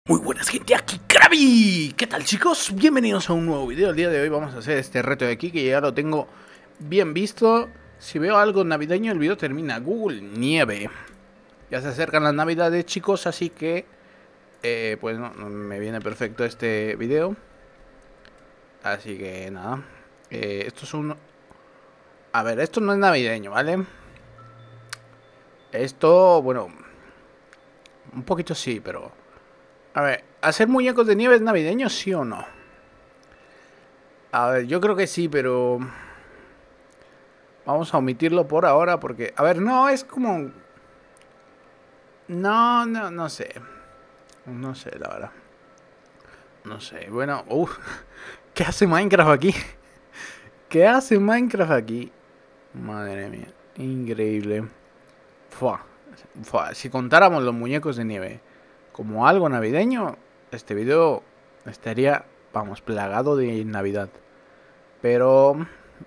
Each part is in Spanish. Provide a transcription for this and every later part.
Muy buenas gente, aquí Krabi. ¿Qué tal chicos? Bienvenidos a un nuevo video. El día de hoy vamos a hacer este reto de aquí que ya lo tengo bien visto. Si veo algo navideño el video termina. Google Nieve. Ya se acercan las navidades chicos, así que pues no, me viene perfecto este video. Así que nada, esto es un... A ver, esto no es navideño, ¿vale? Esto, bueno, un poquito sí, pero... A ver, ¿hacer muñecos de nieve es navideño, sí o no? A ver, yo creo que sí, pero... Vamos a omitirlo por ahora porque... A ver, no, es como... No sé. No sé, la verdad. No sé, bueno... ¿Qué hace Minecraft aquí? ¿Qué hace Minecraft aquí? Madre mía, increíble. Fua. Si contáramos los muñecos de nieve como algo navideño, este video estaría, vamos, plagado de Navidad. Pero...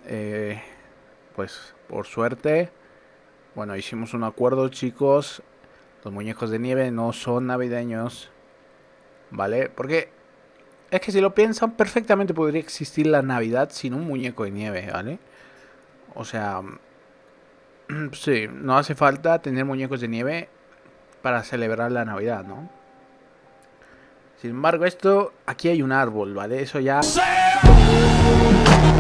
pues por suerte, bueno, hicimos un acuerdo chicos. Los muñecos de nieve no son navideños, ¿vale? Porque es que si lo piensan, perfectamente podría existir la Navidad sin un muñeco de nieve, ¿vale? O sea, sí, no hace falta tener muñecos de nieve para celebrar la Navidad, ¿no? Sin embargo, aquí hay un árbol, ¿vale? Eso ya...